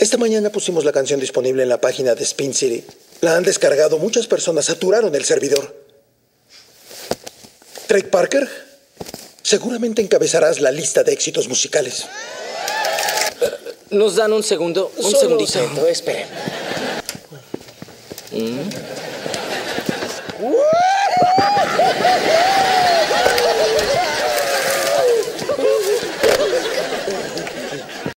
Esta mañana pusimos la canción disponible en la página de Spin City. La han descargado muchas personas, saturaron el servidor. Trey Parker, seguramente encabezarás la lista de éxitos musicales. ¿Nos dan un segundo? Un segundito. Esperen.